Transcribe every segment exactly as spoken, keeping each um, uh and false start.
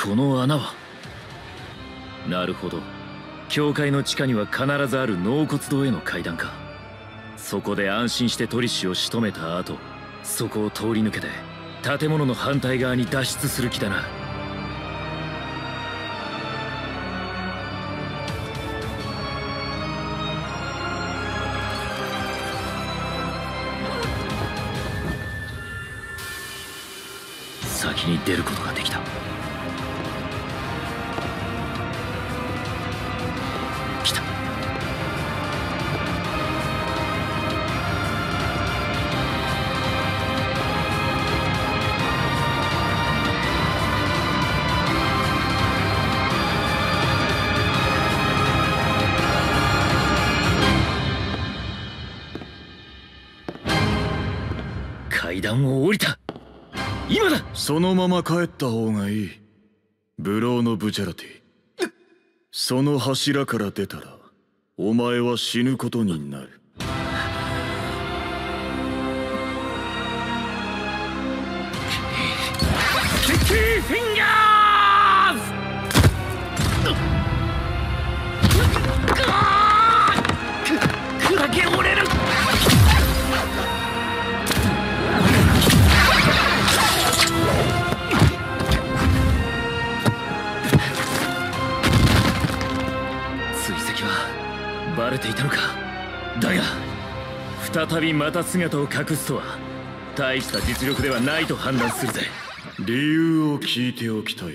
この穴は。なるほど、教会の地下には必ずある納骨堂への階段か。そこで安心してトリッシュを仕留めた後、そこを通り抜けて建物の反対側に脱出する気だな。先に出ることができた。来た。階段を降りた。今だ。 そのまま帰った方がいい。ブローのブチャラティ。その柱から出たらお前は死ぬことになる。 スティッキーフィンガーズ。砕け折れる。バレていたのか。だが再びまた姿を隠すとは大した実力ではないと判断するぜ。 理由を聞いておきたい。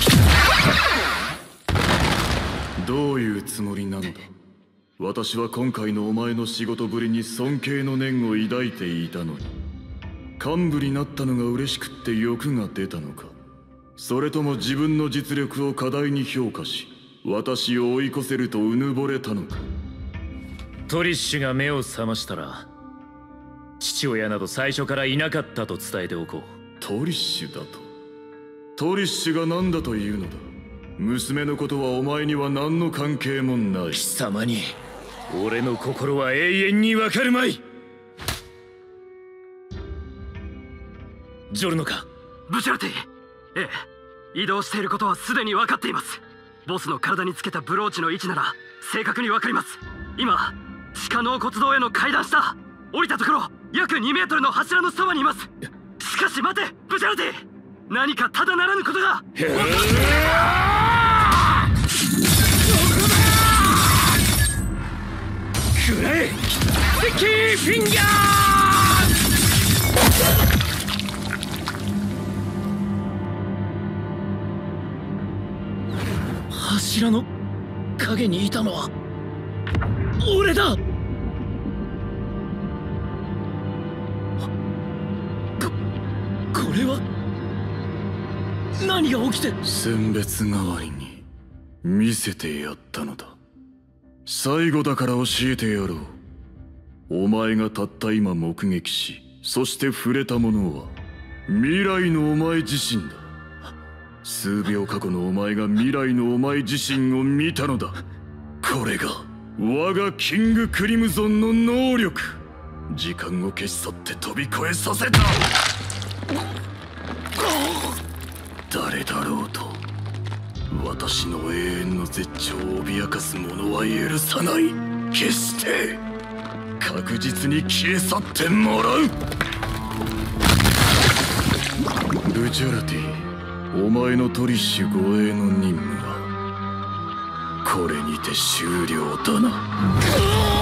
どういうつもりなのだ。私は今回のお前の仕事ぶりに尊敬の念を抱いていたのに、幹部になったのが嬉しくって欲が出たのか、それとも自分の実力を過大に評価し私を追い越せるとうぬぼれたのか。 トリッシュが目を覚ましたら父親など最初からいなかったと伝えておこう。 トリッシュだと。トリッシュが何だというのだ。娘のことはお前には何の関係もない。 貴様に俺の心は永遠にわかるまい。ジョルノか。 ブチャラティ。ええ、移動していることはすでに分かっています。ボスの体につけたブローチの位置なら正確に分かります。今地下納骨堂への階段下降りたところ約にメートルの柱のそばにいます。しかし待てブチャラティ、何かただならぬことが。 くらえスティッキーフィンガー。柱の影にいたのは俺だ。ここれは何が起きて。 選別代わりに見せてやったのだ。最後だから教えてやろう。お前がたった今目撃しそして触れたものは未来のお前自身だ。数秒過去のお前が未来のお前自身を見たのだ。これが我がキングクリムゾンの能力。時間を消し去って飛び越えさせた。誰だろうと私の永遠の絶頂を脅かす者は許さない。決して確実に消え去ってもらう。ブチャラティ、お前のトリッシュ護衛の任務はこれにて終了だな。